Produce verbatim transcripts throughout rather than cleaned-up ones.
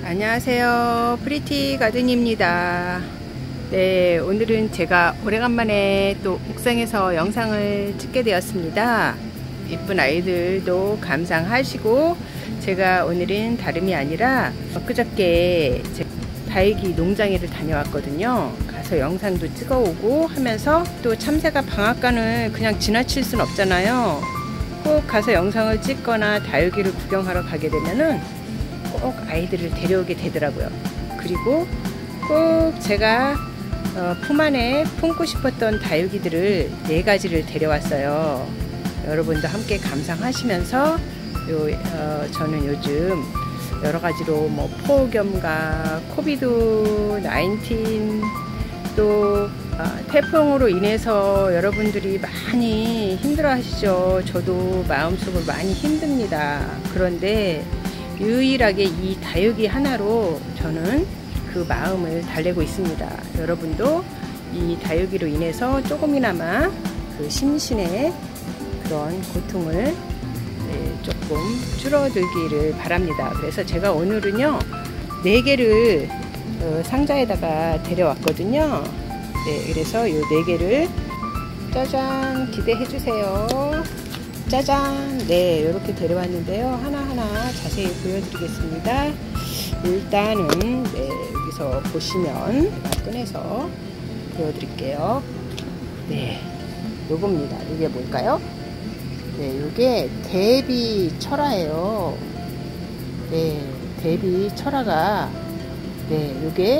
안녕하세요, 프리티 가든입니다. 네, 오늘은 제가 오래간만에 또 옥상에서 영상을 찍게 되었습니다. 이쁜 아이들도 감상하시고, 제가 오늘은 다름이 아니라 엊그저께 다육이 농장에를 다녀왔거든요. 가서 영상도 찍어오고 하면서, 또 참새가 방앗간을 그냥 지나칠 순 없잖아요. 꼭 가서 영상을 찍거나 다육이를 구경하러 가게 되면은 꼭 아이들을 데려오게 되더라고요. 그리고 꼭 제가 어, 품 안에 품고 싶었던 다육이들을 네 가지를 데려왔어요. 여러분도 함께 감상하시면서 요, 어, 저는 요즘 여러 가지로 뭐 폭염과 코비드 나인틴 또 어, 태풍으로 인해서 여러분들이 많이 힘들어 하시죠. 저도 마음속으로 많이 힘듭니다. 그런데 유일하게 이 다육이 하나로 저는 그 마음을 달래고 있습니다. 여러분도 이 다육이로 인해서 조금이나마 그 심신의 그런 고통을 조금 줄어들기를 바랍니다. 그래서 제가 오늘은요 네 개를 상자에다가 데려왔거든요. 네, 그래서 이 네 개를 짜잔 기대해 주세요. 짜잔, 네, 이렇게 데려왔는데요. 하나하나 자세히 보여드리겠습니다. 일단은 네, 여기서 보시면 제가 꺼내서 보여드릴게요. 네, 요겁니다. 이게 뭘까요? 네, 요게 대비 철화예요. 네, 대비 철화가 네, 요게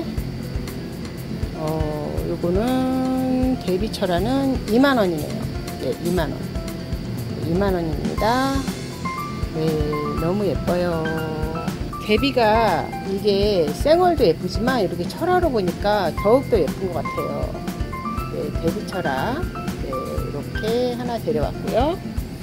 어, 요거는 대비 철화는 이만 원이네요. 네, 이만 원. 이만 원입니다. 네, 너무 예뻐요. 대비가 이게 생얼도 예쁘지만 이렇게 철화로 보니까 더욱더 예쁜 것 같아요. 네, 대비 철화. 네, 이렇게 하나 데려왔고요.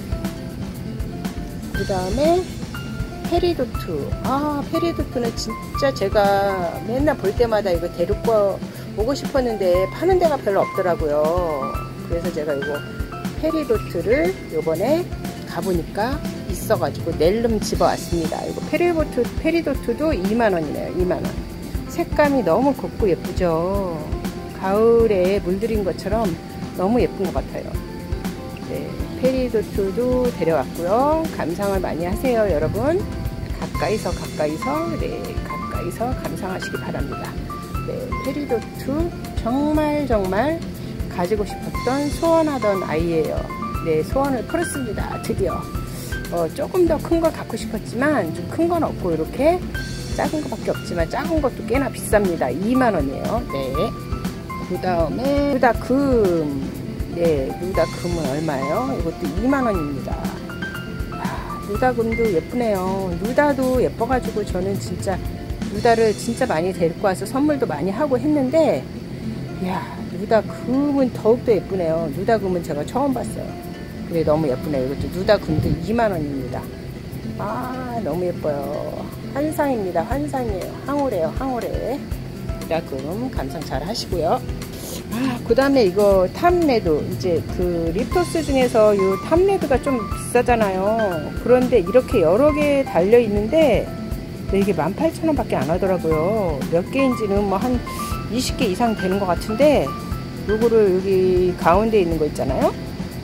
그 다음에 페리도트. 아, 페리도트는 진짜 제가 맨날 볼 때마다 이거 데리고 오고 싶었는데 파는 데가 별로 없더라고요. 그래서 제가 이거 페리도트를 요번에 가보니까 있어가지고 낼름 집어왔습니다. 이거 페리도트, 페리도트도 이만 원이네요. 이만 원. 색감이 너무 곱고 예쁘죠. 가을에 물들인 것처럼 너무 예쁜 것 같아요. 네, 페리도트도 데려왔고요. 감상을 많이 하세요, 여러분. 가까이서 가까이서 네, 가까이서 감상하시기 바랍니다. 네, 페리도트 정말 정말 가지고 싶었던 소원하던 아이예요. 네, 소원을 풀었습니다. 드디어 어, 조금 더 큰 거 갖고 싶었지만 좀 큰 건 없고 이렇게 작은 거밖에 없지만 작은 것도 꽤나 비쌉니다. 이만 원이에요. 네. 그 다음에 루다금. 네, 루다금은 얼마예요? 이것도 이만 원입니다. 아, 루다금도 예쁘네요. 루다도 예뻐가지고 저는 진짜 루다를 진짜 많이 데리고 와서 선물도 많이 하고 했는데, 이야, 루다금은 더욱더 예쁘네요. 루다금은 제가 처음 봤어요. 근데 너무 예쁘네요. 이것도 루다금도 이만 원입니다. 아, 너무 예뻐요. 환상입니다. 환상이에요. 황홀해요. 황홀해. 루다금 감상 잘 하시고요. 아, 그 다음에 이거 탑레드. 이제 그 립토스 중에서 이 탑레드가 좀 비싸잖아요. 그런데 이렇게 여러 개 달려 있는데 이게 만 팔천 원 밖에 안 하더라고요. 몇 개인지는 뭐 한 이십 개 이상 되는 것 같은데, 요거를 여기 가운데 있는 거 있잖아요.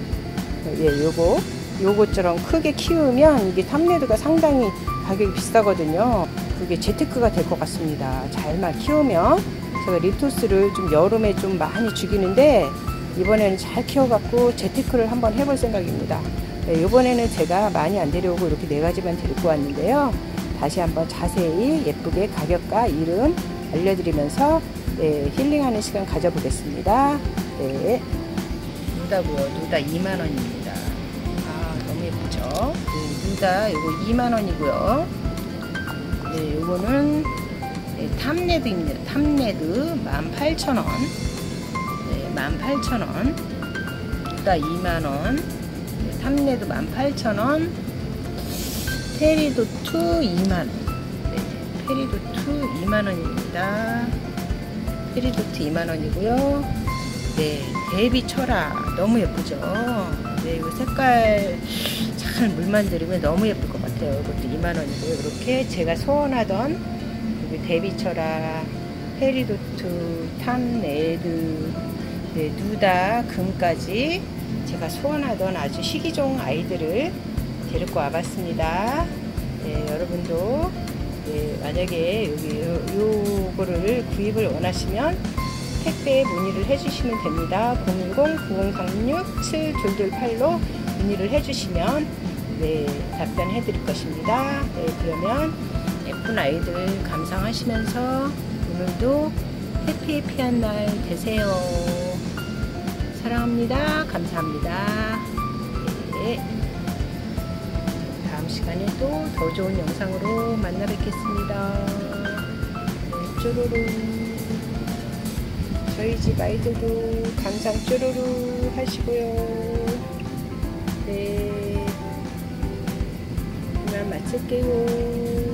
예, 요거 요거처럼 크게 키우면 이게 탑레드가 상당히 가격이 비싸거든요. 그게 재테크가 될 것 같습니다. 잘만 키우면. 제가 립토스를 좀 여름에 좀 많이 죽이는데 이번에는 잘 키워갖고 재테크를 한번 해볼 생각입니다. 네, 이번에는 제가 많이 안 데려오고 이렇게 네 가지만 데리고 왔는데요. 다시 한번 자세히 예쁘게 가격과 이름 알려드리면서 네, 힐링하는 시간 가져보겠습니다. 네, 누다고요. 누다 이만 원입니다. 아, 너무 예쁘죠? 네, 누다 이거 이만 원이고요. 네, 요거는 네, 탑레드입니다. 탑레드 만 팔천 원. 네, 만 팔천 원. 누다 이만 원. 네, 탑레드 만 팔천 원. 페리도트 이만 원. 네, 페리도트 이만 원입니다. 페리도트 이만 원이고요. 네, 대비 철화 너무 예쁘죠. 네, 이거 색깔 잘 물만 들으면 너무 예쁠 것 같아요. 이것도 이만 원이고요. 이렇게 제가 소원하던 그리고 데비철아, 페리도트, 탐레드, 네, 누다, 금까지 제가 소원하던 아주 희귀종 아이들을 데리고 와봤습니다. 네, 여러분도 네, 만약에 여기 요, 요거를 구입을 원하시면 택배 문의를 해주시면 됩니다. 공일공 구공삼육 칠이이팔로 문의를 해주시면 네, 답변해 드릴 것입니다. 네, 그러면 예쁜 아이들 감상하시면서 오늘도 해피해피한 날 되세요. 사랑합니다. 감사합니다. 네. 다음 시간에 또 더 좋은 영상으로 만나 뵙겠습니다. 네, 쪼로로. 저희 집 아이들도 감상 쪼로로 하시고요. 네. 이만 마칠게요.